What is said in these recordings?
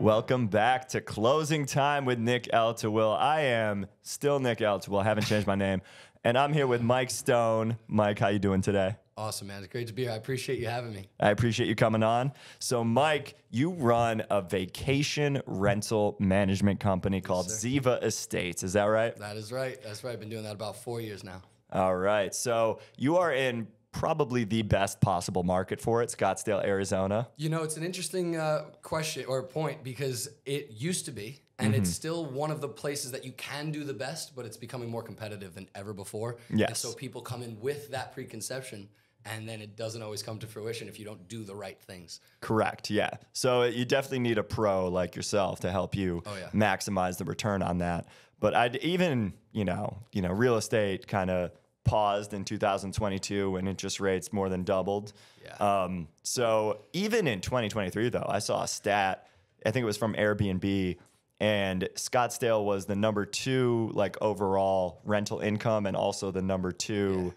Welcome back to Closing Time with Nick El-Tawil. I am still Nick El-Tawil. I haven't changed my name. And I'm here with Mike Stone. Mike, how you doing today? Awesome, man. It's great to be here. I appreciate you having me. I appreciate you coming on. So, Mike, you run a vacation rental management company called Ziva Estates. Is that right? That is right. That's right. I've been doing that about 4 years now. All right. So you are in probably the best possible market for it, Scottsdale, Arizona. You know, it's an interesting question or point because it used to be, and it's still one of the places that you can do the best, but it's becoming more competitive than ever before. Yes. And so people come in with that preconception, and then it doesn't always come to fruition if you don't do the right things. Correct, yeah. So you definitely need a pro like yourself to help you maximize the return on that. But I'd even, you know, real estate kind of paused in 2022 when interest rates more than doubled. Yeah. So even in 2023, though, I saw a stat, I think it was from AirBNB, and Scottsdale was the number 2 like overall rental income and also the number 2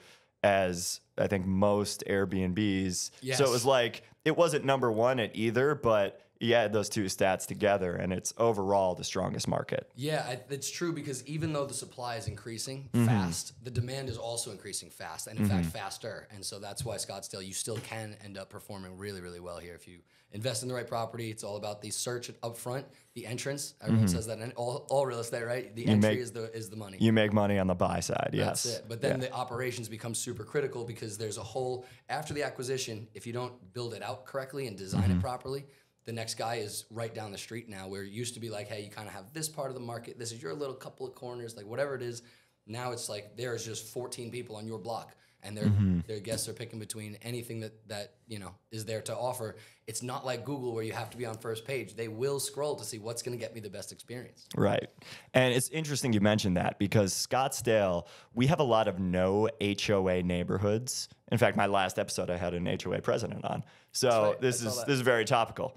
as I think most Airbnbs. Yes. So it was like, it wasn't number 1 at either, but you add those two stats together and it's overall the strongest market. Yeah, it's true because even though the supply is increasing fast, the demand is also increasing fast and in fact faster. And so that's why Scottsdale, you still can end up performing really, really well here. If you invest in the right property, it's all about the search up front, the entrance. Everyone says that in all real estate, right? The entry is the money. You make money on the buy side, yes. That's it. But then the operations become super critical because there's a whole, after the acquisition, if you don't build it out correctly and design it properly, the next guy is right down the street now, where it used to be like, hey, you kind of have this part of the market. This is your little couple of corners, like whatever it is. Now it's like there's just 14 people on your block, and their guests are picking between anything that you know is there to offer. It's not like Google where you have to be on first page. They will scroll to see what's going to get me the best experience. Right. And it's interesting you mentioned that because Scottsdale, we have a lot of no HOA neighborhoods. In fact, my last episode, I had an HOA president on. So this is very topical.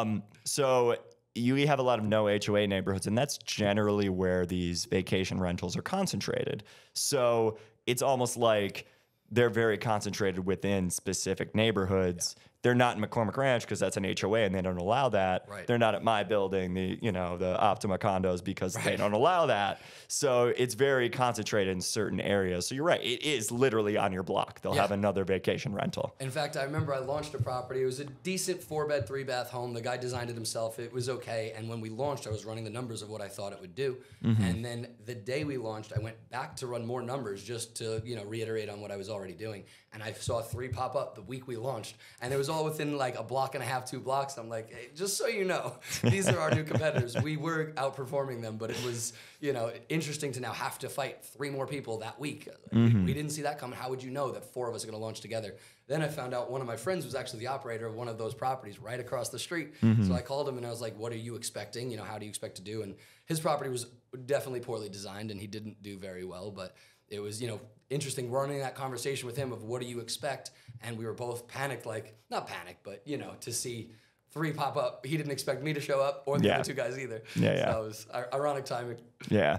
So you have a lot of no HOA neighborhoods, and that's generally where these vacation rentals are concentrated. So it's almost like they're very concentrated within specific neighborhoods. Yeah. They're not in McCormick Ranch because that's an HOA and they don't allow that. Right. They're not at my building, the Optima condos, because they don't allow that. So it's very concentrated in certain areas. So you're right. It is literally on your block. They'll have another vacation rental. In fact, I remember I launched a property. It was a decent 4-bed, 3-bath home. The guy designed it himself. It was okay. And when we launched, I was running the numbers of what I thought it would do. And then the day we launched, I went back to run more numbers just to reiterate on what I was already doing. And I saw 3 pop up the week we launched. And it was all within like a block and a half, 2 blocks. I'm like, hey, just so you know, these are our new competitors. We were outperforming them, but it was, interesting to now have to fight 3 more people that week. We didn't see that coming. How would you know that 4 of us are going to launch together? Then I found out one of my friends was actually the operator of one of those properties right across the street. So I called him and I was like, what are you expecting? How do you expect to do? And his property was definitely poorly designed and he didn't do very well, but it was, interesting running that conversation with him of what do you expect? And we were both panicked, like, not panicked, but, to see 3 pop up. He didn't expect me to show up or the other 2 guys either. So it was ironic timing. Yeah.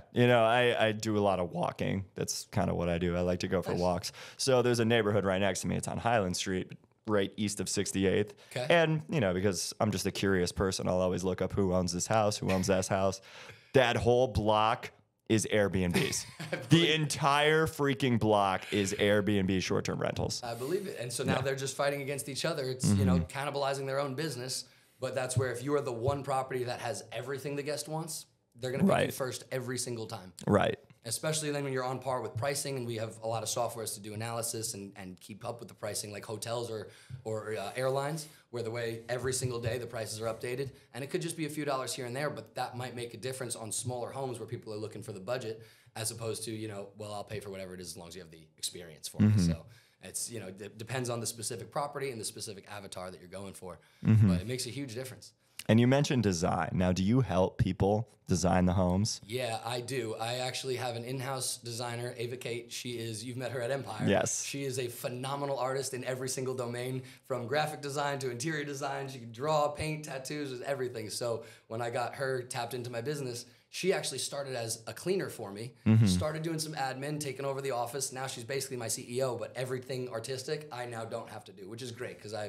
I do a lot of walking. That's kind of what I do. I like to go for walks. So there's a neighborhood right next to me. It's on Highland Street, right east of 68th. Okay. And, because I'm just a curious person, I'll always look up who owns this house, who owns that house. That whole block is Airbnbs. The entire freaking block is Airbnb short-term rentals. I believe it. And so now they're just fighting against each other. It's, cannibalizing their own business. But that's where if you are the one property that has everything the guest wants, they're going to pick you first every single time. Right. Especially then when you're on par with pricing, and we have a lot of softwares to do analysis and keep up with the pricing, like hotels or airlines, where the way every single day the prices are updated. And it could just be a few dollars here and there, but that might make a difference on smaller homes where people are looking for the budget, as opposed to, I'll pay for whatever it is as long as you have the experience for me. So it's, it depends on the specific property and the specific avatar that you're going for. But it makes a huge difference. And you mentioned design. Now, do you help people design the homes? Yeah, I do. I actually have an in-house designer, Ava Kate. You've met her at Empire. Yes. She is a phenomenal artist in every single domain, from graphic design to interior design. She can draw, paint, tattoos, everything. So when I got her tapped into my business, she actually started as a cleaner for me, started doing some admin, taking over the office. Now she's basically my CEO, but everything artistic I now don't have to do, which is great because I've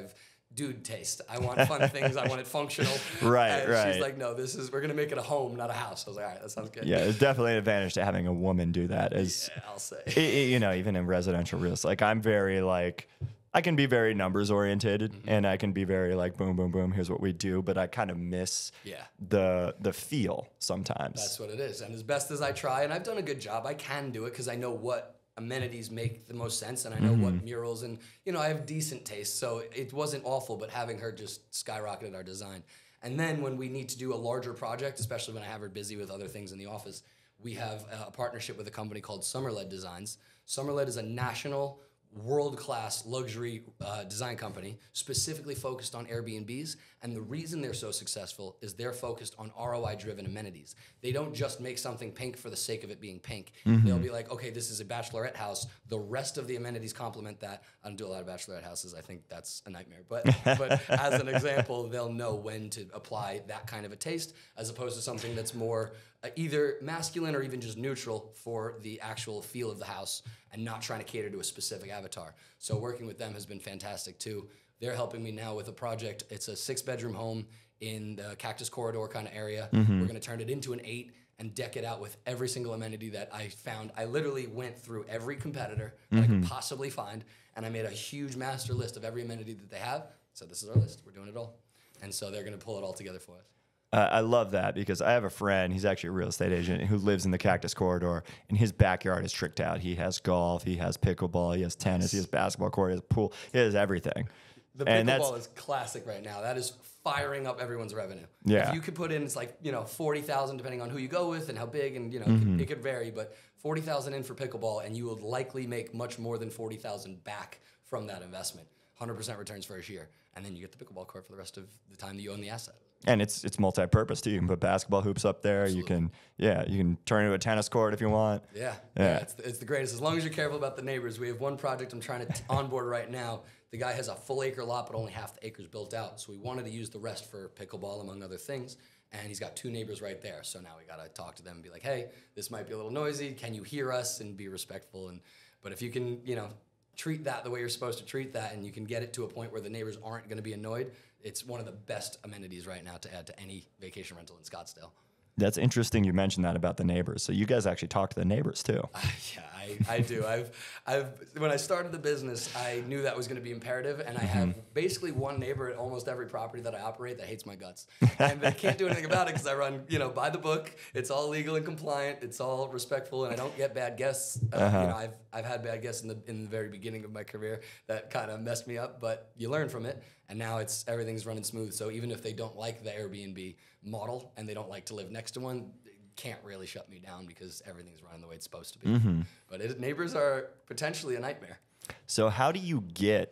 dude taste. I want fun things. I want it functional. Right, and right. she's like, no, we're going to make it a home, not a house. I was like, all right, that sounds good. Yeah, it's definitely an advantage to having a woman do that. Yeah, I'll say. You know, even in residential real estate, like I'm very like, I can be very numbers oriented and I can be very like, boom, boom, boom, here's what we do. But I kind of miss the feel sometimes. That's what it is. And as best as I try, and I've done a good job, I can do it because I know what amenities make the most sense, and I know what murals, and you know, I have decent taste, so it wasn't awful, but having her just skyrocketed our design. And then when we need to do a larger project, especially when I have her busy with other things in the office, we have a partnership with a company called Summerled Designs. Summerled is a national world-class luxury design company specifically focused on Airbnbs, and the reason they're so successful is they're focused on ROI-driven amenities. They don't just make something pink for the sake of it being pink. They'll be like, okay, this is a bachelorette house. The rest of the amenities complement that. I don't do a lot of bachelorette houses. I think that's a nightmare. But as an example, they'll know when to apply that kind of a taste as opposed to something that's more either masculine or even just neutral for the actual feel of the house and not trying to cater to a specific avatar. So working with them has been fantastic too. They're helping me now with a project. It's a 6-bedroom home in the Cactus Corridor kind of area. We're going to turn it into an 8 and deck it out with every single amenity that I found. I literally went through every competitor that I could possibly find, and I made a huge master list of every amenity that they have. So this is our list. We're doing it all. And so they're going to pull it all together for us. I love that because I have a friend, he's actually a real estate agent who lives in the Cactus Corridor, and his backyard is tricked out. He has golf, he has pickleball, he has tennis, he has basketball court, he has pool, he has everything. The pickleball is classic right now. That is firing up everyone's revenue. Yeah. If you could put in, it's like, you know, 40,000 depending on who you go with and how big, and you know, it could vary, but 40,000 in for pickleball, and you will likely make much more than 40,000 back from that investment. 100% returns first year, and then you get the pickleball court for the rest of the time that you own the asset. And it's multi-purpose too. You can put basketball hoops up there. Absolutely. You can turn it into a tennis court if you want. Yeah. It's the greatest. As long as you're careful about the neighbors. We have one project I'm trying to onboard right now. The guy has a full acre lot, but only half the acre's built out. So we wanted to use the rest for pickleball, among other things. And he's got 2 neighbors right there. So now we got to talk to them and be like, hey, this might be a little noisy. Can you hear us? And be respectful. But if you can, you know, treat that the way you're supposed to treat that, and you can get it to a point where the neighbors aren't going to be annoyed, it's one of the best amenities right now to add to any vacation rental in Scottsdale. That's interesting you mentioned that about the neighbors. So you guys actually talk to the neighbors too. Yeah, I do. When I started the business, I knew that was going to be imperative, and I have basically one neighbor at almost every property that I operate that hates my guts, and they can't do anything about it because I run, you know, by the book. It's all legal and compliant. It's all respectful, and I don't get bad guests. You know, I've had bad guests in the very beginning of my career that kind of messed me up, but you learn from it, and now everything's running smooth. So even if they don't like the Airbnb model and they don't like to live next to one, can't really shut me down because everything's running the way it's supposed to be. But neighbors are potentially a nightmare. So how do you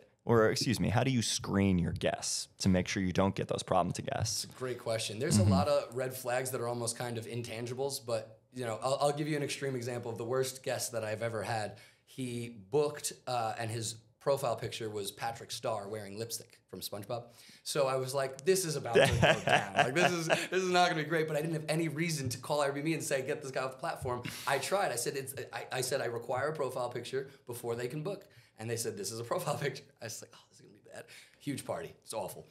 how do you screen your guests to make sure you don't get those problems to guests? It's a great question. There's a lot of red flags that are almost kind of intangibles, but you know, I'll give you an extreme example of the worst guest that I've ever had. He booked, and his profile picture was Patrick Star wearing lipstick from SpongeBob. So I was like, this is about to go down. Like this is not going to be great. But I didn't have any reason to call Airbnb and say, get this guy off the platform. I tried. I said I require a profile picture before they can book, and they said this is a profile picture. I was like, oh, this is going to be bad. Huge party. It's awful.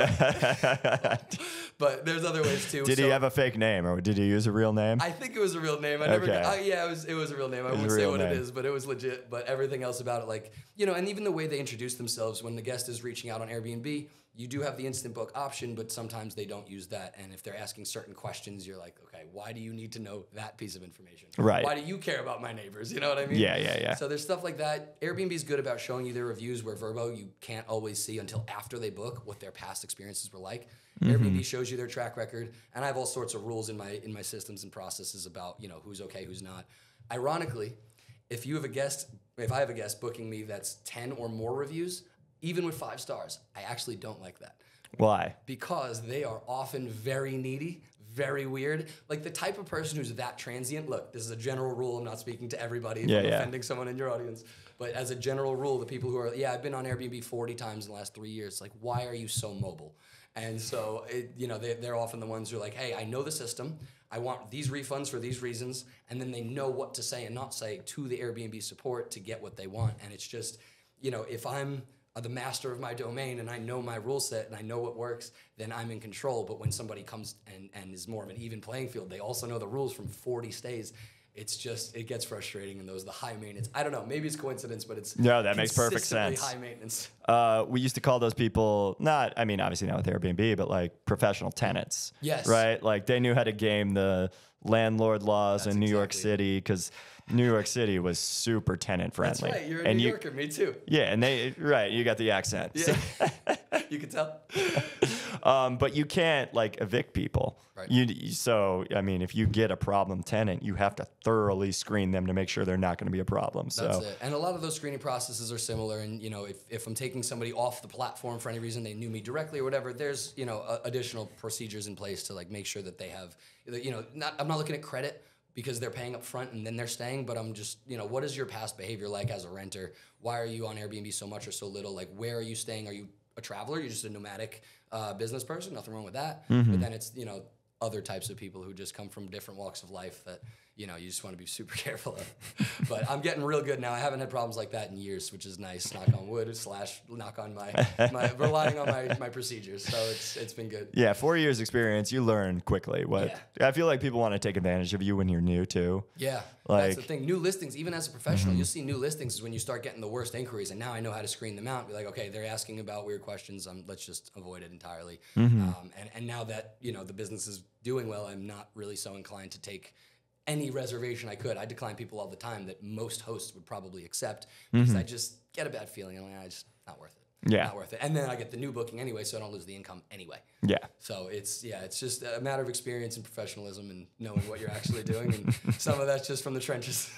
But there's other ways too. Did he have a fake name, or did he use a real name? I think it was a real name. It was a real name. I won't say what it is, but it was legit. But everything else about it, like, you know, and even the way they introduce themselves when the guest is reaching out on Airbnb, you do have the instant book option, but sometimes they don't use that. And if they're asking certain questions, you're like, okay, why do you need to know that piece of information? Right. Why do you care about my neighbors? You know what I mean? Yeah. So there's stuff like that. Airbnb is good about showing you their reviews, where VRBO, you can't always see until after they book what their past experiences were like. Airbnb shows you their track record, and I have all sorts of rules in my systems and processes about, you know, who's okay, who's not. Ironically, if I have a guest booking me that's 10 or more reviews, even with 5 stars, I actually don't like that. Why? Because they are often very needy, very weird. Like the type of person who's that transient. Look, this is a general rule. I'm not speaking to everybody if I'm offending someone in your audience. But as a general rule, the people who are, I've been on Airbnb 40 times in the last 3 years. Like, why are you so mobile? And so, they're often the ones who are like, hey, I know the system. I want these refunds for these reasons. And then they know what to say and not say to the Airbnb support to get what they want. And it's just, you know, if I'm the master of my domain and I know my rule set and I know what works, then I'm in control. But when somebody comes and is more of an even playing field, they also know the rules from 40 stays. It's just, it gets frustrating, and those are the high maintenance. I don't know, maybe it's coincidence, but it's no, that makes perfect sense. High maintenance. We used to call those people obviously not with Airbnb, but like professional tenants. Yes. Right? Like they knew how to game the landlord laws in New York City, because New York City was super tenant friendly. That's right. You're a New Yorker, me too. Yeah, and you got the accent. Yeah. You can tell. But you can't like evict people. Right. So if you get a problem tenant, you have to thoroughly screen them to make sure they're not going to be a problem. That's it. And a lot of those screening processes are similar. And if I'm taking somebody off the platform for any reason, they knew me directly or whatever, there's additional procedures in place to like make sure that they have I'm not looking at credit, because they're paying up front and then they're staying, but I'm just, what is your past behavior like as a renter? Why are you on Airbnb so much or so little? Like, where are you staying? Are you a traveler? You're just a nomadic business person? Nothing wrong with that. Mm-hmm. But then it's, other types of people who just come from different walks of life that, you just want to be super careful of. But I'm getting real good now. I haven't had problems like that in years, which is nice. Knock on wood / knock on my relying on my procedures. So it's been good. Yeah, 4 years experience, you learn quickly. I feel like people want to take advantage of you when you're new too. Yeah, that's the thing. New listings, even as a professional, you'll see new listings is when you start getting the worst inquiries. And now I know how to screen them out. Be like, okay, they're asking about weird questions. Let's just avoid it entirely. Mm-hmm. And now that the business is doing well, I'm not really so inclined to take any reservation I could. I decline people all the time that most hosts would probably accept, because I just get a bad feeling. I'm like, it's not worth it. Yeah. Not worth it. And then I get the new booking anyway, so I don't lose the income anyway. Yeah. So it's just a matter of experience and professionalism and knowing what you're actually doing. And some of that's just from the trenches.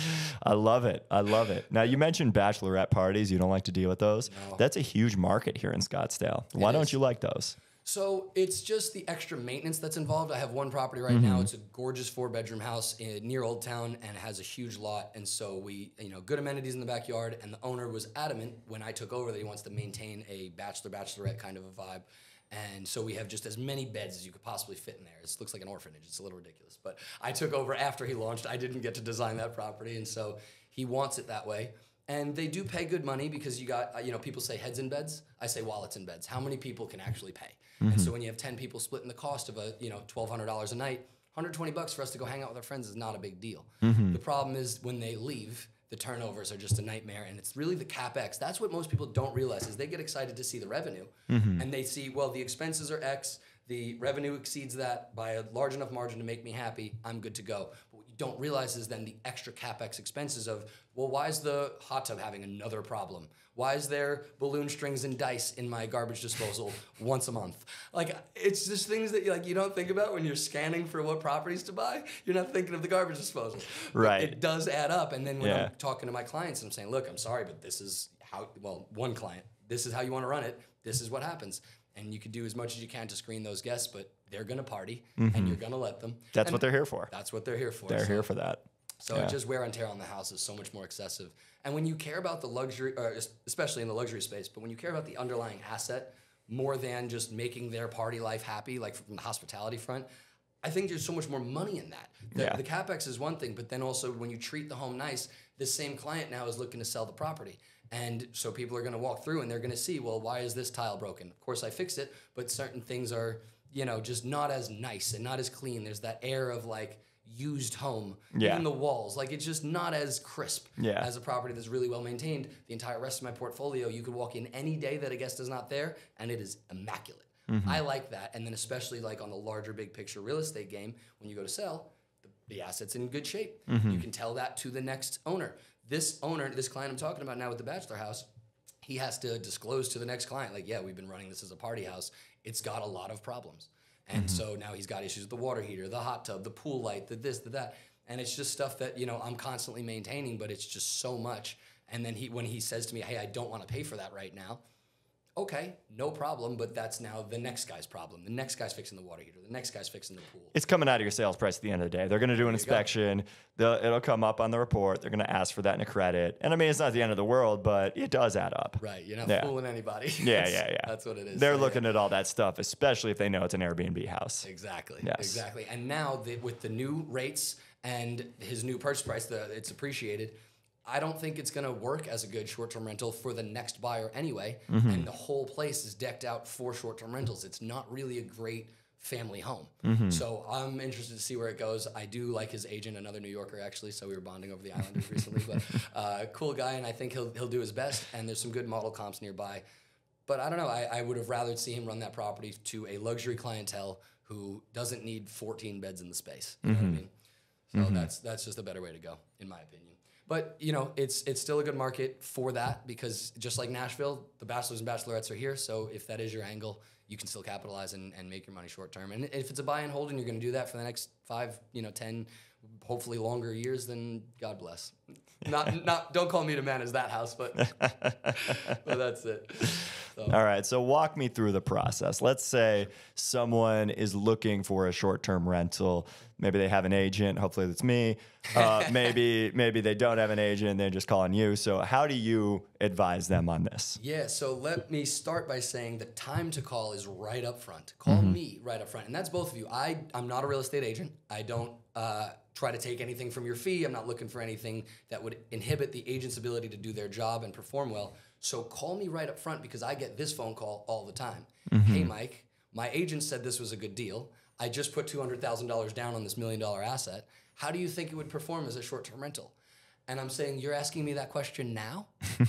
I love it. Now, you mentioned bachelorette parties. You don't like to deal with those. No. That's a huge market here in Scottsdale. Why don't you like those? So it's just the extra maintenance that's involved. I have one property right now. It's a gorgeous 4-bedroom house near Old Town, and it has a huge lot. And so we, good amenities in the backyard. And the owner was adamant when I took over that he wants to maintain a bachelorette kind of a vibe. And so we have just as many beds as you could possibly fit in there. It looks like an orphanage. It's a little ridiculous. But I took over after he launched. I didn't get to design that property. And so he wants it that way. And they do pay good money, because you got, people say heads in beds. I say wallets in beds. How many people can actually pay? And so when you have 10 people splitting the cost of $1,200 a night, $120 for us to go hang out with our friends is not a big deal. The problem is when they leave, the turnovers are just a nightmare, and it's really the CapEx. That's what most people don't realize, is they get excited to see the revenue, and they see, well, the expenses are X, the revenue exceeds that by a large enough margin to make me happy, I'm good to go. But what you don't realize is then the extra CapEx expenses of, well, why is the hot tub having another problem? Why is there balloon strings and dice in my garbage disposal once a month? Like, it's just things that you don't think about when you're scanning for what properties to buy. You're not thinking of the garbage disposal. Right. But it does add up. And then when I'm talking to my clients, I'm saying, look, I'm sorry, but this is how, one client, this is how you want to run it. This is what happens. And you can do as much as you can to screen those guests, but they're going to party, and you're going to let them. That's what they're here for. That's what they're here for. They're here for that. So it just wear and tear on the house is so much more excessive. And when you care about the luxury, especially in the luxury space, but when you care about the underlying asset more than just making their party life happy, like from the hospitality front, I think there's so much more money in that. The CapEx is one thing, but then also when you treat the home nice, this same client now is looking to sell the property. And so people are going to walk through and they're going to see, well, why is this tile broken? Of course, I fixed it, but certain things are, just not as nice and not as clean. There's that air of like used home. Even the walls, like it's just not as crisp as a property that's really well maintained. The entire rest of my portfolio, you could walk in any day that a guest is not there and it is immaculate. I like that. And then especially like on the larger big picture real estate game, when you go to sell, the asset's in good shape. You can tell that to the next owner. This client I'm talking about now with the bachelor house, he has to disclose to the next client, like, yeah, we've been running this as a party house. It's got a lot of problems. And so now he's got issues with the water heater, the hot tub, the pool light, the this, the that. And it's just stuff that, I'm constantly maintaining, but it's just so much. And then when he says to me, hey, I don't want to pay for that right now. Okay, no problem, but that's now the next guy's problem. The next guy's fixing the water heater. The next guy's fixing the pool. It's coming out of your sales price at the end of the day. They're going to do an inspection. It'll come up on the report. They're going to ask for that in a credit. And I mean, it's not the end of the world, but it does add up. Right, you're not fooling anybody. Yeah. That's what it is. They're looking at all that stuff, especially if they know it's an Airbnb house. Exactly, exactly. And now with the new rates and his new purchase price, it's appreciated, I don't think it's going to work as a good short-term rental for the next buyer anyway. And the whole place is decked out for short-term rentals. It's not really a great family home. So I'm interested to see where it goes. I do like his agent, another New Yorker actually, so we were bonding over the Islanders recently, but cool guy, and I think he'll do his best, and there's some good model comps nearby. But I don't know, I would have rather see him run that property to a luxury clientele who doesn't need 14 beds in the space. You know what I mean? So that's just a better way to go, in my opinion. But, you know, it's still a good market for that because just like Nashville, the bachelors and bachelorettes are here. So if that is your angle, you can still capitalize and make your money short term. And if it's a buy and hold and you're going to do that for the next 5, 10, hopefully longer years, then God bless. Don't call me to manage that house, but that's it. So. All right. So walk me through the process. Let's say someone is looking for a short-term rental. Maybe they have an agent. Hopefully that's me. Maybe they don't have an agent. They're just calling you. So how do you advise them on this? Yeah. So let me start by saying the time to call is right up front. Call me right up front. And that's both of you. I'm not a real estate agent. I don't try to take anything from your fee. I'm not looking for anything that would inhibit the agent's ability to do their job and perform well. So call me right up front because I get this phone call all the time. Hey, Mike, my agent said this was a good deal. I just put $200,000 down on this $1 million asset. How do you think it would perform as a short-term rental? And I'm saying, you're asking me that question now?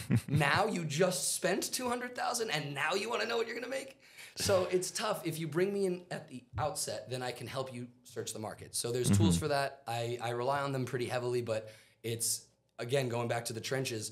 Now you just spent $200,000 and now you want to know what you're going to make? So it's tough. If you bring me in at the outset, then I can help you search the market. So there's tools for that. I rely on them pretty heavily, but it's, again, going back to the trenches,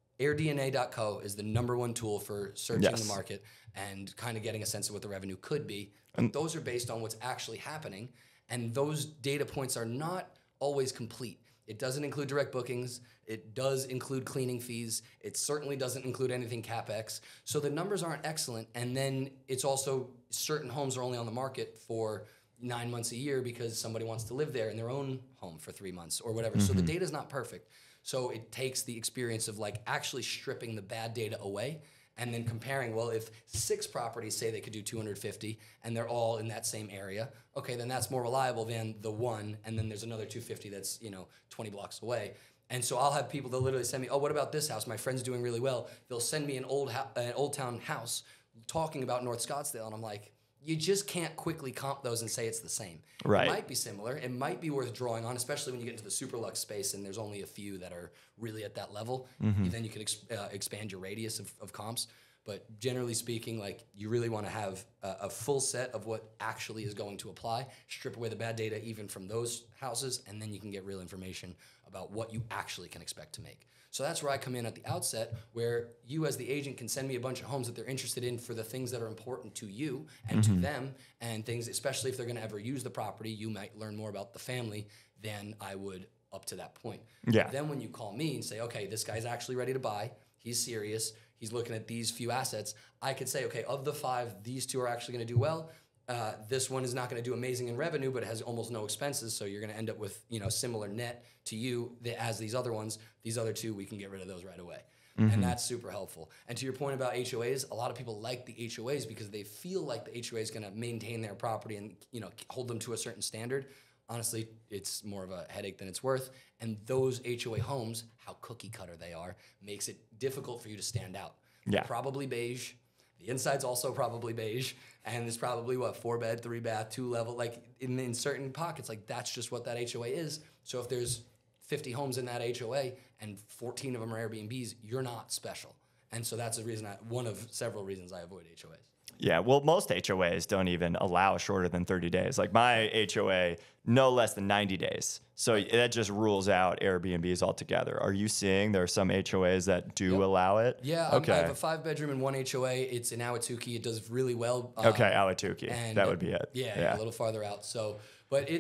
AirDNA.co is the #1 tool for searching the market and kind of getting a sense of what the revenue could be. But those are based on what's actually happening, and those data points are not always complete. It doesn't include direct bookings. It does include cleaning fees. It certainly doesn't include anything CapEx. So the numbers aren't excellent, and then it's also certain homes are only on the market for 9 months a year because somebody wants to live there in their own home for 3 months or whatever. So the data's not perfect. So it takes the experience of like actually stripping the bad data away and then comparing, well, if 6 properties say they could do 250 and they're all in that same area, okay, then that's more reliable than the one, and then there's another 250 that's, 20 blocks away. And so I'll have people that literally send me, oh, what about this house? My friend's doing really well. They'll send me an old town house talking about North Scottsdale, and I'm like, you just can't quickly comp those and say it's the same. Right. It might be similar. It might be worth drawing on, especially when you get into the super lux space and there's only a few that are really at that level. Then you could expand your radius of comps. But generally speaking, like you really want to have a full set of what actually is going to apply, strip away the bad data even from those houses, and then you can get real information about what you actually can expect to make. So that's where I come in at the outset, where you as the agent can send me a bunch of homes that they're interested in for the things that are important to you and to them, and things, especially if they're going to ever use the property, you might learn more about the family than I would up to that point. Yeah. Then when you call me and say, okay, this guy's actually ready to buy, he's serious, he's looking at these few assets, I could say, okay, of the 5, these 2 are actually going to do well. This one is not going to do amazing in revenue, but it has almost no expenses, so you're going to end up with similar net to you as these other ones. These other 2, we can get rid of those right away. And that's super helpful. And to your point about HOAs, a lot of people like the HOAs because they feel like the HOA is going to maintain their property and hold them to a certain standard. Honestly, it's more of a headache than it's worth. And those HOA homes, how cookie cutter they are, makes it difficult for you to stand out. Yeah. Probably beige. The inside's also probably beige, and it's probably 4 bed, 3 bath, 2 level. Like in certain pockets, like that's just what that HOA is. So if there's 50 homes in that HOA and 14 of them are Airbnbs, you're not special. And so that's the reason one of several reasons I avoid HOAs. Yeah, well, most HOAs don't even allow shorter than 30 days. Like my HOA, no less than 90 days. So that just rules out Airbnbs altogether. Are you seeing there are some HOAs that do allow it? Yeah, okay. I have a 5-bedroom and 1 HOA. It's in Ahwatukee. It does really well. Okay, Ahwatukee. That would be it. Yeah, a little farther out. So, but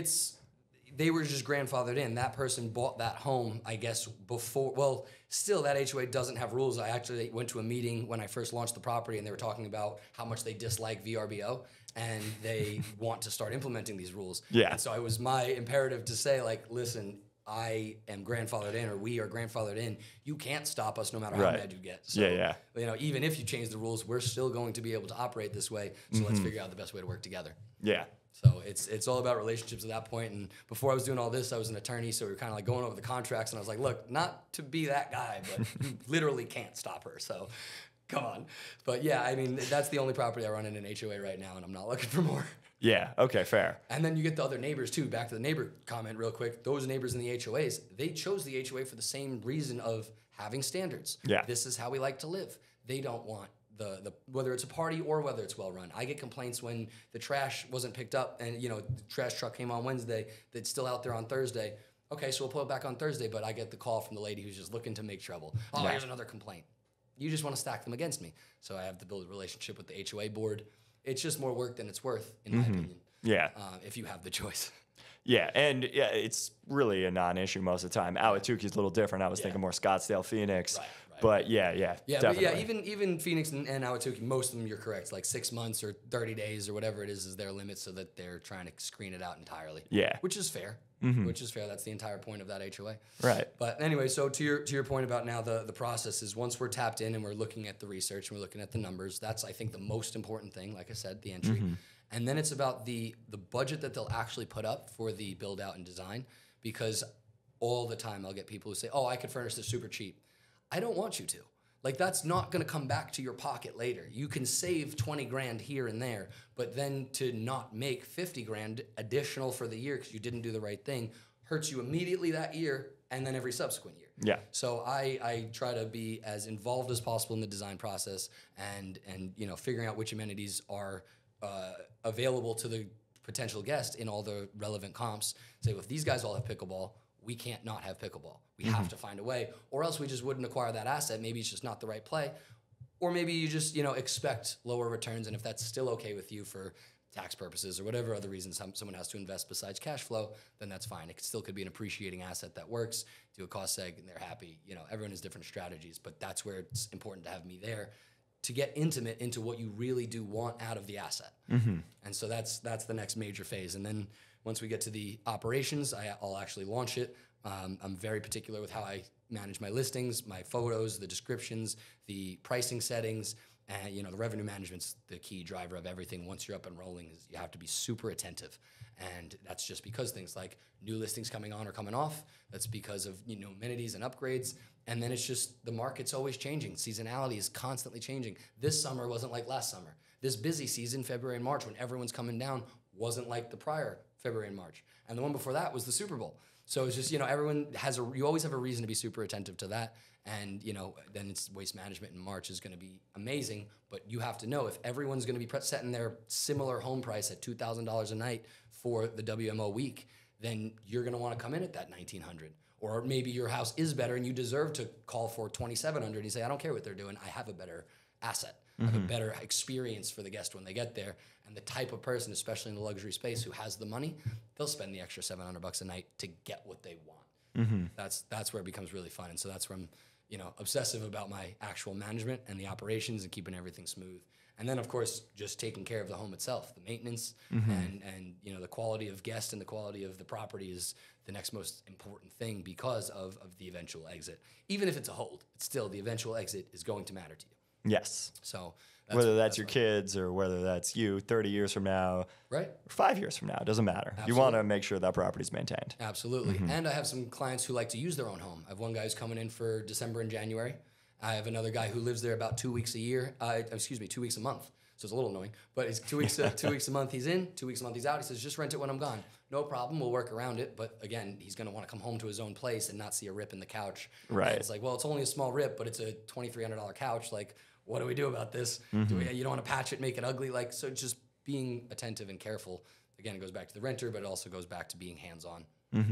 they were just grandfathered in. That person bought that home, I guess, before. Well, still, that HOA doesn't have rules. I actually went to a meeting when I first launched the property, and they were talking about how much they dislike VRBO, and they want to start implementing these rules. Yeah. And so it was my imperative to say, like, listen, I am grandfathered in, or we are grandfathered in. You can't stop us no matter how mad you get. So, even if you change the rules, we're still going to be able to operate this way. So let's figure out the best way to work together. Yeah. So it's all about relationships at that point. And before I was doing all this, I was an attorney, so we were kind of like going over the contracts, and I was like, look, not to be that guy, but you literally can't stop her. So come on. But yeah, I mean, that's the only property I run in an HOA right now, and I'm not looking for more. Yeah, okay, fair. And then you get the other neighbors too. Back to the neighbor comment real quick. Those neighbors in the HOAs, they chose the HOA for the same reason of having standards. Yeah. This is how we like to live. They don't want the whether it's a party or whether it's well run. I get complaints when the trash wasn't picked up and the trash truck came on Wednesday, that's still out there on Thursday. Okay, so we'll put it back on Thursday, but I get the call from the lady who's just looking to make trouble. Oh, Yeah. here's another complaint. You just want to stack them against me. So I have to build a relationship with the HOA board. It's just more work than it's worth, in my opinion. Yeah. If you have the choice. Yeah, and yeah, it's really a non-issue most of the time. Ahwatukee is a little different. I was thinking more Scottsdale, Phoenix. Right. But yeah, definitely. But yeah, even Phoenix and Ahwatukee, most of them you're correct. Like 6 months or 30 days or whatever it is their limit, so that they're trying to screen it out entirely. Yeah. Which is fair. Which is fair. That's the entire point of that HOA. Right. But anyway, so to your point about now the process is once we're tapped in and we're looking at the research and we're looking at the numbers, that's I think the most important thing, like I said, the entry. And then it's about the budget that they'll actually put up for the build out and design, because all the time I'll get people who say, "Oh, I could furnish this super cheap." I don't want you to. Like, that's not going to come back to your pocket later. You can save 20 grand here and there, but then to not make 50 grand additional for the year because you didn't do the right thing hurts you immediately that year and then every subsequent year. Yeah. So I try to be as involved as possible in the design process and figuring out which amenities are available to the potential guest in all the relevant comps. Say, well, if these guys all have pickleball, we can't not have pickleball. We have to find a way, or else we just wouldn't acquire that asset. Maybe it's just not the right play, or maybe you just expect lower returns, and if that's still okay with you for tax purposes or whatever other reasons someone has to invest besides cash flow, then that's fine. It still could be an appreciating asset that works. Do a cost seg, and they're happy. Everyone has different strategies, but that's where it's important to have me there to get intimate into what you really do want out of the asset. And so that's the next major phase, and then once we get to the operations, I'll actually launch it. I'm very particular with how I manage my listings, my photos, the descriptions, the pricing settings, and the revenue management's the key driver of everything. Once you're up and rolling, is you have to be super attentive, and that's just because things like new listings coming on or coming off. That's because of amenities and upgrades, and then it's just the market's always changing. Seasonality is constantly changing. This summer wasn't like last summer. This busy season, February and March, when everyone's coming down, wasn't like the prior February and March, and the one before that was the Super Bowl. So it's just, everyone you always have a reason to be super attentive to that. And, then it's waste management in March is going to be amazing. But you have to know if everyone's going to be setting their similar home price at $2,000 a night for the WMO week, then you're going to want to come in at that $1,900. Or maybe your house is better and you deserve to call for $2,700 and you say, I don't care what they're doing. I have a better asset. I have a better experience for the guest when they get there. And the type of person, especially in the luxury space, who has the money, they'll spend the extra $700 a night to get what they want. That's where it becomes really fun. And so that's where I'm, obsessive about my actual management and the operations and keeping everything smooth. And then, of course, just taking care of the home itself, the maintenance and the quality of guest and the quality of the property is the next most important thing because of the eventual exit. Even if it's a hold, it's still the eventual exit is going to matter to you. Yes. So whether that's your kids or whether that's you 30 years from now, right, or 5 years from now, it doesn't matter. Absolutely. You want to make sure that property's maintained. Absolutely. And I have some clients who like to use their own home. I have one guy who's coming in for December and January. I have another guy who lives there about 2 weeks a year. 2 weeks a month. So it's a little annoying, but it's 2 weeks. 2 weeks a month he's in, 2 weeks a month he's out. He says, just rent it when I'm gone. No problem. We'll work around it. But again, he's going to want to come home to his own place and not see a rip in the couch. Right. And it's like, well, it's only a small rip, but it's a $2,300 couch. Like, what do we do about this? You don't want to patch it, make it ugly. Like, so just being attentive and careful. Again, it goes back to the renter, but it also goes back to being hands-on.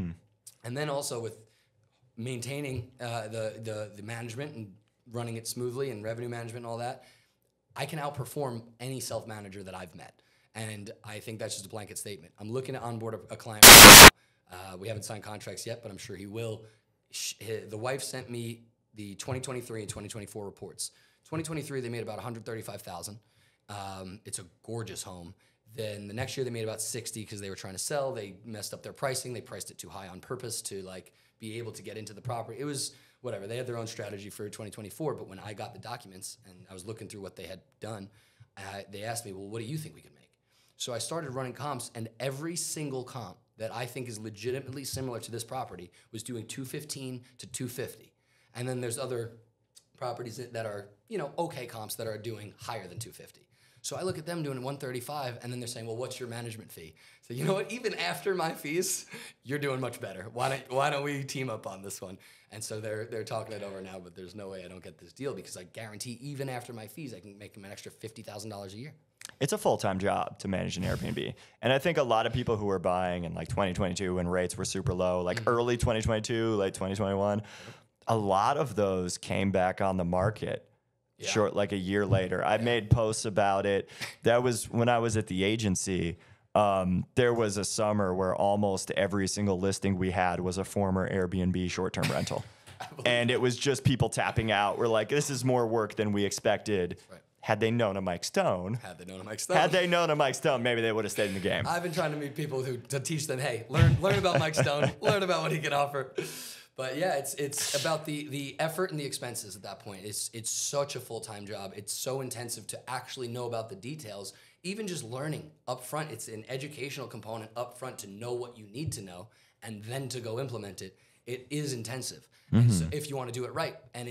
And then also with maintaining the management and running it smoothly and revenue management and all that, I can outperform any self-manager that I've met. And I think that's just a blanket statement. I'm looking to onboard a client right now. We haven't signed contracts yet, but I'm sure he will. The wife sent me the 2023 and 2024 reports. 2023, they made about $135,000. It's a gorgeous home. Then the next year they made about 60 because they were trying to sell. They messed up their pricing. They priced it too high on purpose to be able to get into the property. It was whatever. They had their own strategy for 2024. But when I got the documents and I was looking through what they had done, they asked me, well, what do you think we can make? So I started running comps, and every single comp that I think is legitimately similar to this property was doing 215 to 250. And then there's other properties that are, okay comps that are doing higher than 250. So I look at them doing 135, and then they're saying, well, what's your management fee? So you know what? Even after my fees, you're doing much better. Why don't we team up on this one? And so they're talking it over now, but there's no way I don't get this deal because I guarantee even after my fees, I can make them an extra $50,000 a year. It's a full-time job to manage an Airbnb. And I think a lot of people who were buying in like 2022 when rates were super low, like early 2022, late 2021, a lot of those came back on the market short, like a year later. I made posts about it. That was when I was at the agency. There was a summer where almost every single listing we had was a former Airbnb short-term rental. And it was just people tapping out. We're like, this is more work than we expected. Right. Had they known of Mike Stone, maybe they would have stayed in the game. I've been trying to meet people to teach them, hey, learn about Mike Stone, learn about what he can offer. But yeah, it's about the effort and the expenses at that point. It's such a full-time job. It's so intensive to actually know about the details. Even just learning up front, it's an educational component up front to know what you need to know and then to go implement it. It is intensive. And so if you want to do it right. And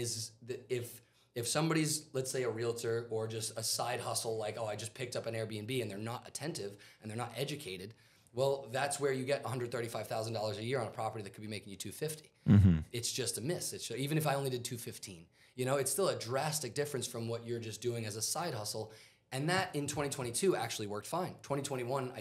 if somebody's, let's say, a realtor or just a side hustle, like, oh, I just picked up an Airbnb and they're not attentive and they're not educated, well, that's where you get $135,000 a year on a property that could be making you $250. It's just a miss. Even if I only did $215, it's still a drastic difference from what you're just doing as a side hustle. And that in 2022 actually worked fine. 2021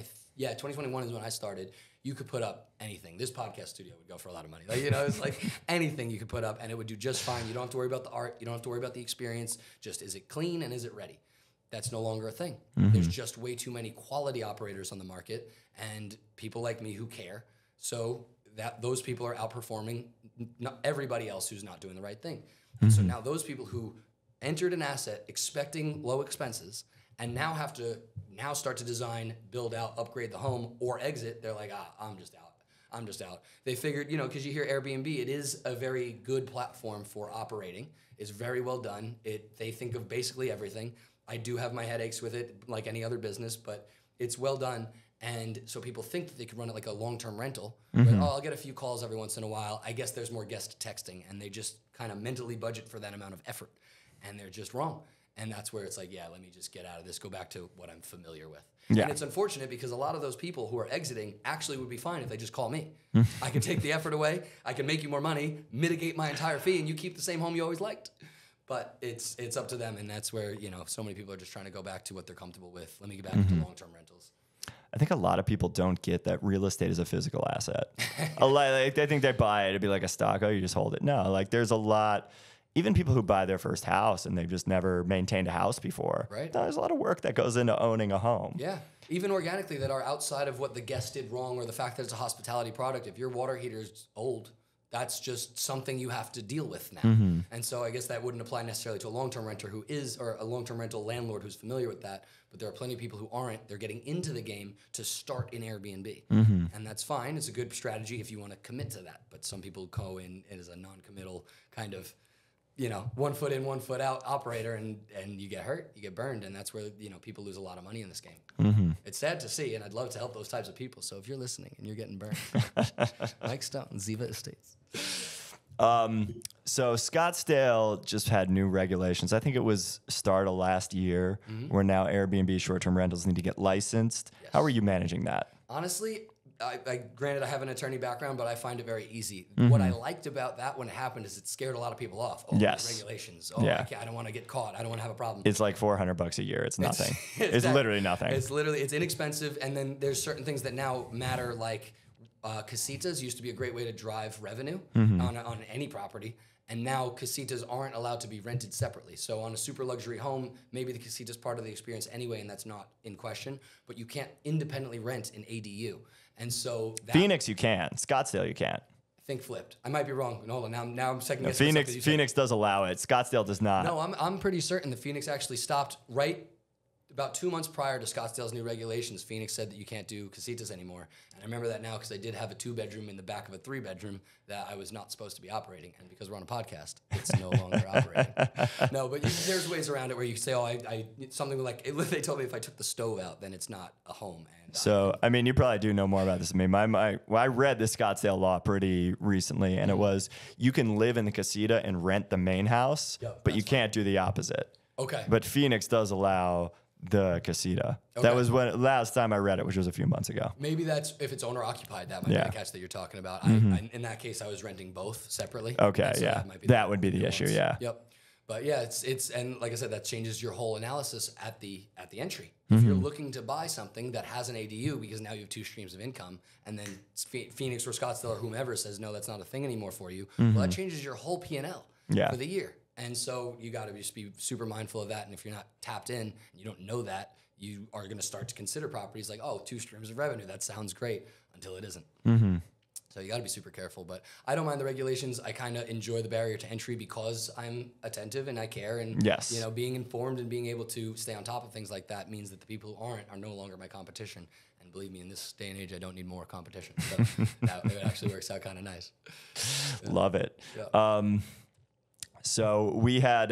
is when I started. You could put up anything. This podcast studio would go for a lot of money. It's like anything you could put up and it would do just fine. You don't have to worry about the art. You don't have to worry about the experience. Just is it clean and is it ready? That's no longer a thing. There's just way too many quality operators on the market and people like me who care. So that those people are outperforming everybody else who's not doing the right thing. And so now those people who entered an asset expecting low expenses and now have to start to design, build out, upgrade the home, or exit, they're like, I'm just out. They figured, because you hear Airbnb, it is a very good platform for operating. It's very well done. They think of basically everything. I do have my headaches with it, like any other business, but it's well done. And so people think that they could run it like a long-term rental. But, I'll get a few calls every once in a while. I guess there's more guest texting, and they just kind of mentally budget for that amount of effort. And they're just wrong. And that's where it's like, yeah, let me just get out of this, go back to what I'm familiar with. Yeah. And it's unfortunate because a lot of those people who are exiting actually would be fine if they just call me. I can take the effort away, I can make you more money, mitigate my entire fee, and you keep the same home you always liked. But it's up to them, and that's where, so many people are just trying to go back to what they're comfortable with. Let me get back into long-term rentals. I think a lot of people don't get that real estate is a physical asset. They think they buy it, it'd be like a stock, you just hold it. No, there's a lot... Even people who buy their first house and they've just never maintained a house before. Right. There's a lot of work that goes into owning a home. Yeah. Even organically that are outside of what the guest did wrong or the fact that it's a hospitality product. If your water heater's old, that's just something you have to deal with now. And so I guess that wouldn't apply necessarily to a long-term renter or a long-term rental landlord who's familiar with that. But there are plenty of people who aren't. They're getting into the game to start in Airbnb. And that's fine. It's a good strategy if you want to commit to that. But some people go in as a non-committal kind of 1 foot in, 1 foot out operator, and you get hurt, you get burned, and that's where people lose a lot of money in this game. It's sad to see, and I'd love to help those types of people. So if you're listening and you're getting burned, Mike Stone, Ziva Estates. So Scottsdale just had new regulations. I think it was start of last year, where now Airbnb short-term rentals need to get licensed. Yes. How are you managing that? Honestly, granted, I have an attorney background, but I find it very easy. What I liked about that when it happened is it scared a lot of people off. Regulations. I don't want to get caught. I don't want to have a problem. It's like $400 a year. It's nothing. It's literally nothing. It's inexpensive. And then there's certain things that now matter, like casitas used to be a great way to drive revenue on any property. And now casitas aren't allowed to be rented separately. So on a super luxury home, maybe the casita's part of the experience anyway, and that's not in question. But you can't independently rent an ADU. And so Phoenix you can. Scottsdale you can't. I think flipped. I might be wrong. Hold on. Now I'm second guessing. Phoenix does allow it. Scottsdale does not. No, I'm pretty certain that Phoenix actually stopped right about 2 months prior to Scottsdale's new regulations, Phoenix said that you can't do casitas anymore. And I remember that now because I did have a 2-bedroom in the back of a 3-bedroom that I was not supposed to be operating. And because we're on a podcast, it's no longer operating. No, but there's ways around it where you say, oh, I something like, they told me if I took the stove out, then it's not a home. And so, I mean, you probably do know more about this than me. I read the Scottsdale law pretty recently, and it was you can live in the casita and rent the main house, but you can't do the opposite. Okay. But Phoenix does allow the casita. Okay. That was when last time I read it, which was a few months ago. Maybe that's if it's owner occupied. That might be the catch that you're talking about. I, in that case, I was renting both separately. Okay, so yeah, that would be the issue. Ones. Yeah. Yep. But yeah, it's and like I said, that changes your whole analysis at the entry. If you're looking to buy something that has an ADU, because now you have 2 streams of income, and then Phoenix or Scottsdale or whomever says no, that's not a thing anymore for you. Well, that changes your whole P&L for the year. And so you got to just be super mindful of that. And if you're not tapped in, and you don't know that, you are going to start to consider properties like, oh, 2 streams of revenue. That sounds great until it isn't. So you got to be super careful. But I don't mind the regulations. I kind of enjoy the barrier to entry because I'm attentive and I care. And you know, being informed and being able to stay on top of things like that means that the people who aren't are no longer my competition. And believe me, in this day and age, I don't need more competition. So it actually works out kind of nice. Love it. Yeah. So we had,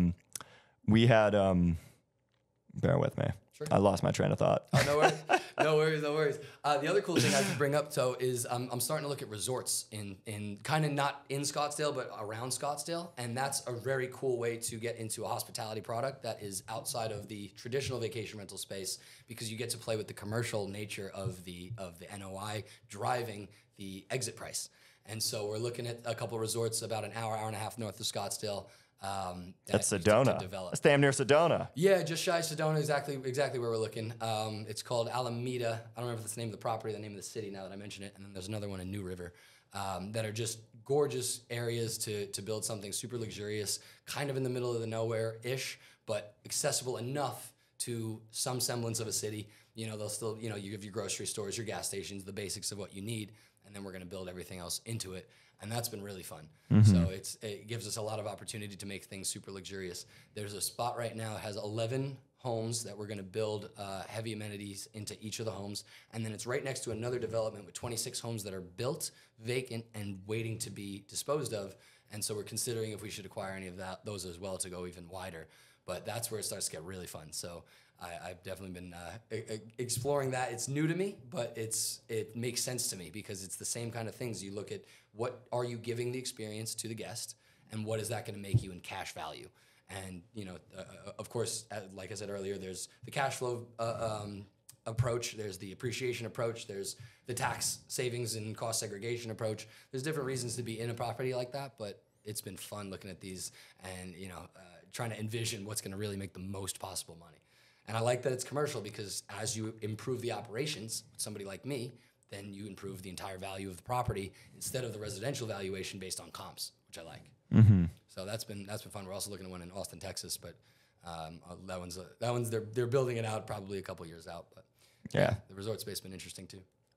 bear with me. Sure. I lost my train of thought. Oh, no worries. No worries, no worries. The other cool thing I could bring up, is I'm starting to look at resorts in kind of not in Scottsdale, but around Scottsdale. And that's a very cool way to get into a hospitality product that is outside of the traditional vacation rental space, because you get to play with the commercial nature of the NOI driving the exit price. And so we're looking at a couple of resorts about an hour and a half north of Scottsdale. That's Sedona. That's damn near Sedona. Yeah, just shy of Sedona, exactly where we're looking. It's called Alameda. I don't remember if that's the name of the property, the name of the city now that I mention it. And then there's another one in New River that are just gorgeous areas to build something super luxurious, kind of in the middle of the nowhere-ish, but accessible enough to some semblance of a city. You know, they'll still, you know, you have your grocery stores, your gas stations, the basics of what you need, and then we're going to build everything else into it. And that's been really fun. So it gives us a lot of opportunity to make things super luxurious. There's a spot right now that has 11 homes that we're going to build heavy amenities into each of the homes. And then it's right next to another development with 26 homes that are built, vacant, and waiting to be disposed of. And so we're considering if we should acquire any of those as well to go even wider. But that's where it starts to get really fun. So I've definitely been exploring that. It's new to me, but it makes sense to me because it's the same kind of things. You look at what are you giving the experience to the guest, and what is that going to make you in cash value? And you know, of course, like I said earlier, there's the cash flow approach. There's the appreciation approach. There's the tax savings and cost segregation approach. There's different reasons to be in a property like that, but it's been fun looking at these and trying to envision what's going to really make the most possible money. And I like that it's commercial because as you improve the operations, somebody like me, then you improve the entire value of the property instead of the residential valuation based on comps, which I like. So that's been fun. We're also looking at one in Austin, Texas, but that one's they're building it out probably a couple years out. But the resort space has been interesting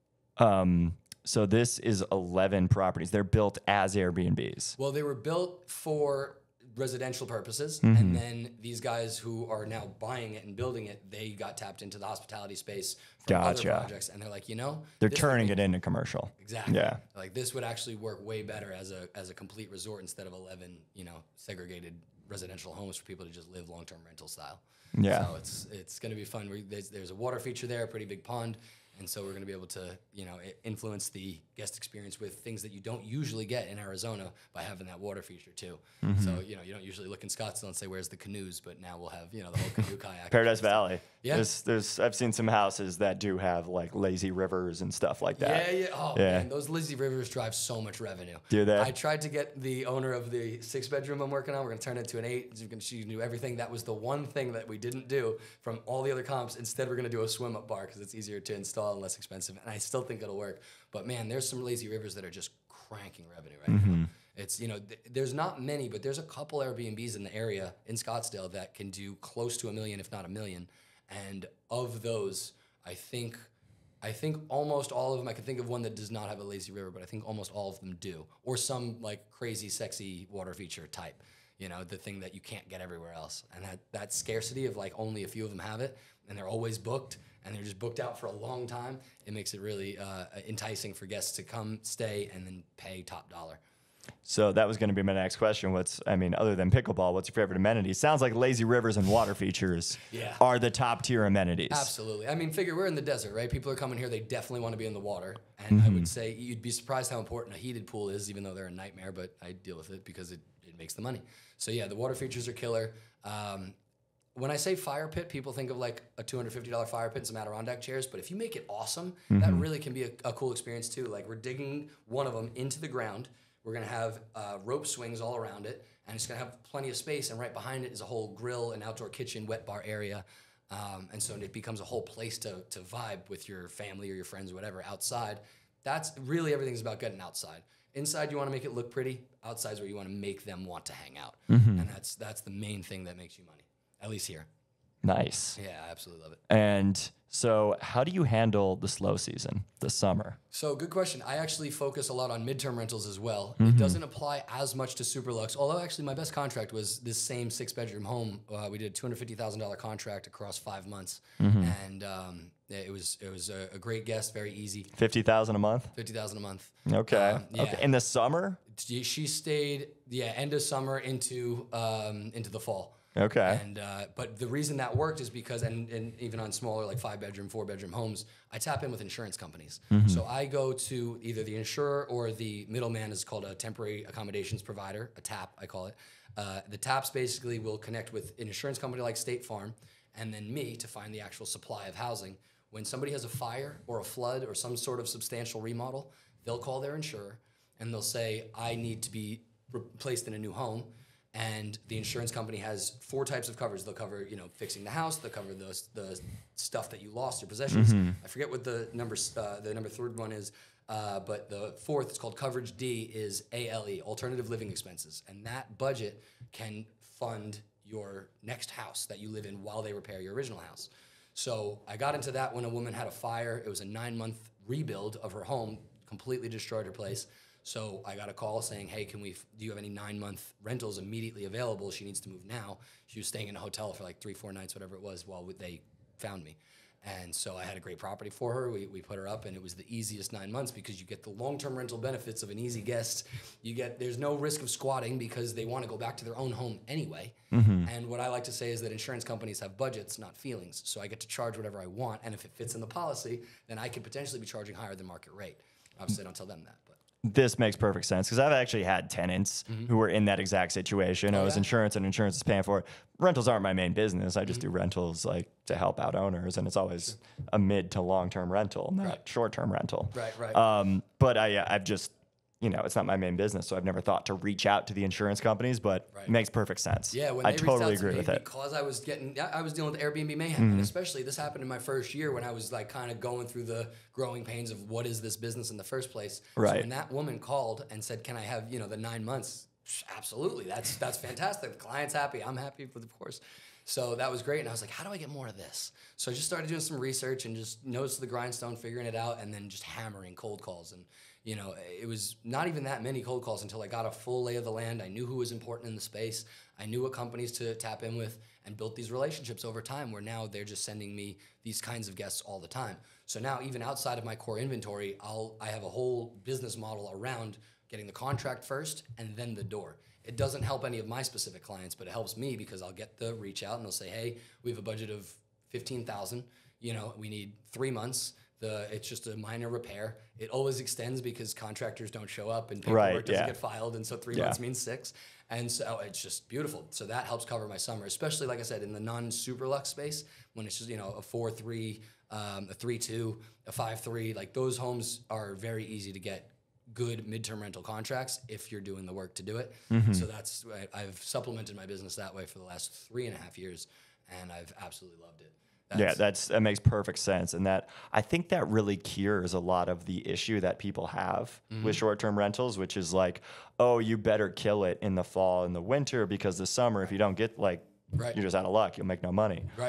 too. So this is 11 properties. They're built as Airbnbs. Well, they were built for residential purposes, and then these guys who are now buying it and building it, they got tapped into the hospitality space from other projects, and they're like, they're turning it into commercial. Exactly. Yeah. Like this would actually work way better as a complete resort instead of 11, segregated residential homes for people to just live long-term rental style. Yeah. So it's going to be fun. There's a water feature there, a pretty big pond. And so we're going to be able to, influence the guest experience with things that you don't usually get in Arizona by having that water feature too. So, you don't usually look in Scottsdale and say, where's the canoes? But now we'll have, the whole canoe kayak. Paradise Valley. Yeah. I've seen some houses that do have like lazy rivers and stuff like that. Yeah. Oh, man, those lazy rivers drive so much revenue. Do they? I tried to get the owner of the 6-bedroom I'm working on. We're going to turn it into an 8. She knew everything. That was the one thing that we didn't do from all the other comps. Instead, we're going to do a swim-up bar because it's easier to install and less expensive. And I still think it'll work. But man, there's some lazy rivers that are just cranking revenue right now. It's, there's not many, but there's a couple Airbnbs in the area in Scottsdale that can do close to $1 million, if not $1 million. And of those, I think almost all of them, I can think of one that does not have a lazy river, but I think almost all of them do. Or some like crazy, sexy water feature type. the thing that you can't get everywhere else. And that scarcity of like only a few of them have it, and they're always booked, and they're just booked out for a long time, it makes it really enticing for guests to come, stay, and then pay top dollar. So that was going to be my next question. Other than pickleball, what's your favorite amenity? Sounds like lazy rivers and water features are the top tier amenities. Absolutely. I mean, figure we're in the desert, right? People are coming here. They definitely want to be in the water. And I would say you'd be surprised how important a heated pool is, even though they're a nightmare, but I deal with it because it makes the money. So yeah, the water features are killer. When I say fire pit, people think of like a $250 fire pit and some Adirondack chairs, but if you make it awesome, that really can be a cool experience too. Like we're digging one of them into the ground. We're going to have rope swings all around it, and it's going to have plenty of space, and right behind it is a whole grill, an outdoor kitchen, wet bar area, and so it becomes a whole place to vibe with your family or your friends or whatever outside. That's really everything's about getting outside. Inside, you want to make it look pretty. Outside's where you want to make them want to hang out, and that's the main thing that makes you money, at least here. Nice. Yeah, I absolutely love it. And so how do you handle the slow season, the summer? So good question. I actually focus a lot on midterm rentals as well. It doesn't apply as much to super luxe, although actually my best contract was this same 6-bedroom home. We did a $250,000 contract across 5 months, and it was a great guest, very easy. $50,000 a month? $50,000 a month. Okay. Yeah. Okay. In the summer? She stayed, end of summer into the fall. Okay. And but the reason that worked is because, and even on smaller like 5-bedroom, 4-bedroom homes, I tap in with insurance companies. So I go to either the insurer or the middleman is called a temporary accommodations provider, a TAP, I call it. The TAPs basically will connect with an insurance company like State Farm, and then me to find the actual supply of housing. When somebody has a fire or a flood or some sort of substantial remodel, they'll call their insurer and they'll say, I need to be placed in a new home. And the insurance company has 4 types of coverage. They'll cover, fixing the house. They'll cover the stuff that you lost, your possessions. I forget what the number 3rd one is, but the 4th, it's called coverage D, is ALE, alternative living expenses. And that budget can fund your next house that you live in while they repair your original house. So I got into that when a woman had a fire. It was a 9-month rebuild of her home, completely destroyed her place. So I got a call saying, hey, do you have any 9-month rentals immediately available? She needs to move now. She was staying in a hotel for like 3-4 nights, whatever it was, while they found me. And so I had a great property for her. We put her up, and it was the easiest 9 months because you get the long-term rental benefits of an easy guest. There's no risk of squatting because they want to go back to their own home anyway. And what I like to say is that insurance companies have budgets, not feelings. So I get to charge whatever I want, and if it fits in the policy, then I could potentially be charging higher than market rate. Obviously, I don't tell them that, but. This makes perfect sense because I've actually had tenants who were in that exact situation. It was insurance, and insurance is paying for it. Rentals aren't my main business. I just do rentals like to help out owners, and it's always a mid to long-term rental, not short-term rental. Right. But I've just, it's not my main business, so I've never thought to reach out to the insurance companies, but it makes perfect sense. Yeah, when I they totally reached out to agree me with it. because I was dealing with Airbnb mayhem, and especially this happened in my first year when I was like kind of going through the growing pains of what is this business in the first place. Right. So when that woman called and said, "Can I have the 9 months?" Absolutely, that's fantastic. The client's happy, I'm happy, of course. So that was great, and I was like, how do I get more of this? So I just started doing some research and just nose to the grindstone, figuring it out, and then just hammering cold calls. And it was not even that many cold calls until I got a full lay of the land. I knew who was important in the space. I knew what companies to tap in with, and built these relationships over time where now they're just sending me these kinds of guests all the time. So now even outside of my core inventory, I have a whole business model around getting the contract first and then the door. It doesn't help any of my specific clients, but it helps me because I'll get the reach out and they'll say, hey, we have a budget of $15,000. We need 3 months. It's just a minor repair. It always extends because contractors don't show up and paperwork doesn't get filed, and so 3 months means 6. And so it's just beautiful. So that helps cover my summer, especially, like I said, in the non-super luxe space when it's just, a 4-3, a 3-2, a 5-3. Like those homes are very easy to get good midterm rental contracts if you're doing the work to do it. So I've supplemented my business that way for the last 3.5 years, and I've absolutely loved it. That makes perfect sense. And I think that really cures a lot of the issue that people have with short-term rentals, which is like, oh, you better kill it in the fall and the winter because the summer, if you don't get you're just out of luck, you'll make no money. Right.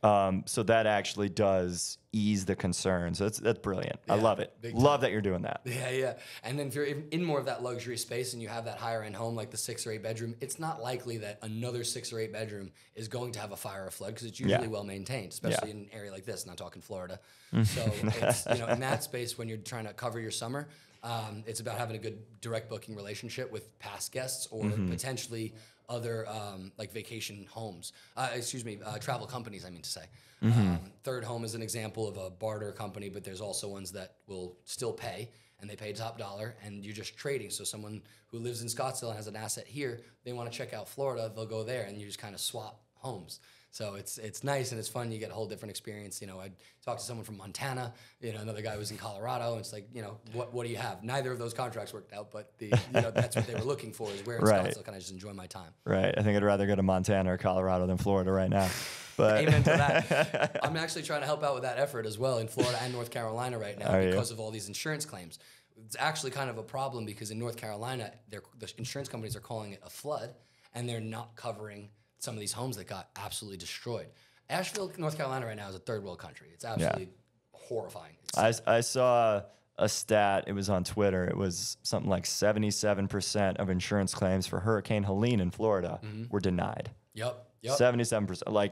So that actually does ease the concern. So that's brilliant. Yeah, I love it. Love that you're doing that. Yeah, yeah. And then if you're in more of that luxury space and you have that higher end home, like the 6 or 8 bedroom, it's not likely that another 6 or 8 bedroom is going to have a fire or flood because it's usually well maintained, especially in an area like this. Not talking Florida. So it's, in that space when you're trying to cover your summer, it's about having a good direct booking relationship with past guests or potentially other like vacation homes, travel companies, I mean to say. Third Home is an example of a barter company, but there's also ones that will still pay, and they pay top dollar, and you're just trading. So someone who lives in Scottsdale and has an asset here, they want to check out Florida, they'll go there, and you just kind of swap homes. So it's nice and it's fun. You get a whole different experience. I talked to someone from Montana. Another guy was in Colorado. And it's like, what do you have? Neither of those contracts worked out, but that's what they were looking for. Is where in Scottsdale can I just enjoy my time? Right. I think I'd rather go to Montana or Colorado than Florida right now. But amen to that. I'm actually trying to help out with that effort as well in Florida and North Carolina right now because of all these insurance claims. It's actually kind of a problem because in North Carolina, the insurance companies are calling it a flood, and they're not covering some of these homes that got absolutely destroyed. Asheville, North Carolina right now is a third world country. It's absolutely horrifying. I saw a stat, it was on Twitter, it was something like 77% of insurance claims for Hurricane Helene in Florida were denied. Yep. 77%, like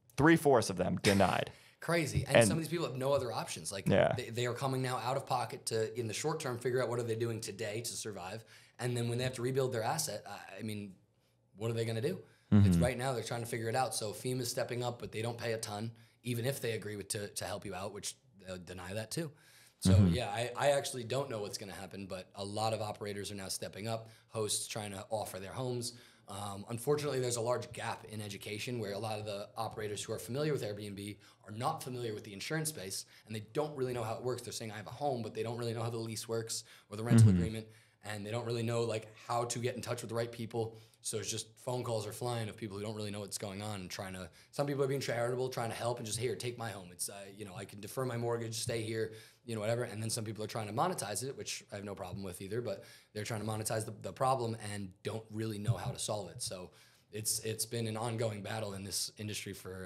3/4 of them denied. Crazy. And some of these people have no other options. Like they are coming now out of pocket to, in the short term, figure out what are they doing today to survive. And then when they have to rebuild their asset, I mean, what are they going to do? It's right now they're trying to figure it out. So FEMA's stepping up, but they don't pay a ton, even if they agree to help you out, which they'll deny that too. So I actually don't know what's going to happen, but a lot of operators are now stepping up, hosts trying to offer their homes. Unfortunately, there's a large gap in education where a lot of the operators who are familiar with Airbnb are not familiar with the insurance space, and they don't really know how it works. They're saying I have a home, but they don't really know how the lease works or the rental agreement, and they don't really know like how to get in touch with the right people. So it's just phone calls are flying of people who don't really know what's going on and trying to. Some people are being charitable, trying to help and just here, take my home. It's I can defer my mortgage, stay here, whatever. And then some people are trying to monetize it, which I have no problem with either. But they're trying to monetize the problem and don't really know how to solve it. So it's been an ongoing battle in this industry for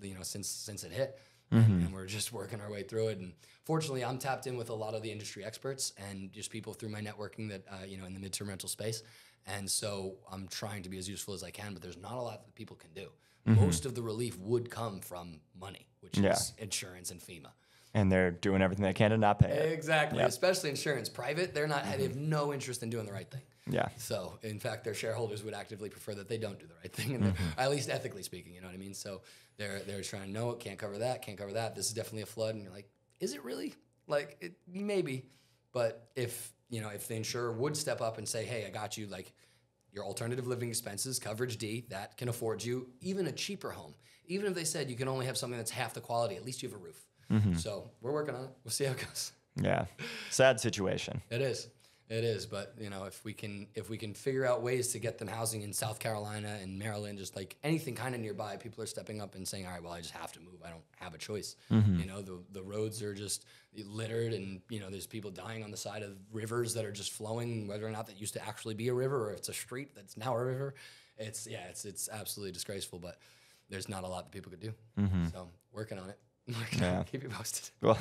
since it hit. And we're just working our way through it. And fortunately, I'm tapped in with a lot of the industry experts and just people through my networking that in the midterm rental space. And so I'm trying to be as useful as I can, but there's not a lot that people can do. Most of the relief would come from money, which is insurance and FEMA. And they're doing everything they can to not pay it. Exactly, especially insurance. Private, they have no interest in doing the right thing. Yeah. So, in fact, their shareholders would actively prefer that they don't do the right thing, and at least ethically speaking, you know what I mean? So they're trying, no, it can't cover that, can't cover that. This is definitely a flood. And you're like, is it really? Like, maybe. But if the insurer would step up and say, hey, I got you, like, your alternative living expenses, coverage D, that can afford you even a cheaper home. Even if they said you can only have something that's half the quality, at least you have a roof. So we're working on it. We'll see how it goes. Yeah. Sad situation. It is. It is. But, if we can figure out ways to get them housing in South Carolina and Maryland, just like anything kind of nearby, people are stepping up and saying, all right, well, I just have to move. I don't have a choice. The roads are just littered and, there's people dying on the side of rivers that are just flowing, whether or not that used to actually be a river or if it's a street that's now a river. It's absolutely disgraceful, but there's not a lot that people could do. So working on it. Keep you posted. Well,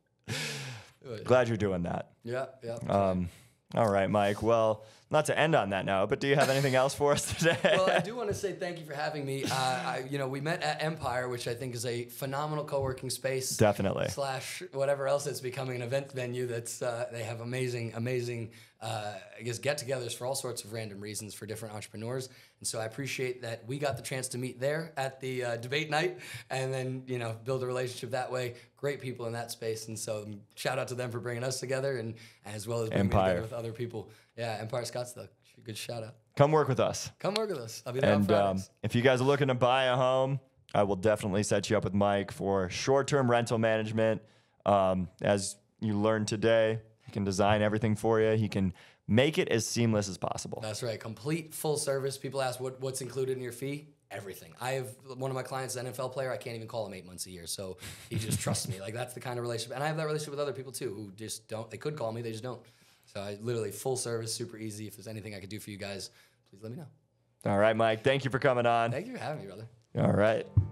glad you're doing that. Yeah. All right, Mike. Well, not to end on that note, but do you have anything else for us today? Well, I do want to say thank you for having me. We met at Empire, which I think is a phenomenal co-working space. Definitely. / whatever else it's becoming, an event venue that's they have amazing, get-togethers for all sorts of random reasons for different entrepreneurs. And so I appreciate that we got the chance to meet there at the debate night and then, build a relationship that way. Great people in that space. And so shout out to them for bringing us together and as well as bringing me together with other people. Yeah, Empire Scottsdale. Good shout out. Come work with us. Come work with us. I'll be there on Fridays. If you guys are looking to buy a home, I will definitely set you up with Mike for short-term rental management. As you learned today, he can design everything for you. He can make it as seamless as possible. That's right. Complete full service. People ask what's included in your fee. Everything. I have one of my clients, an NFL player. I can't even call him 8 months a year. So he just trusts me. Like that's the kind of relationship. And I have that relationship with other people too who just don't. They could call me. They just don't. So I literally full service, super easy. If there's anything I could do for you guys, please let me know. All right, Mike. Thank you for coming on. Thank you for having me, brother. All right.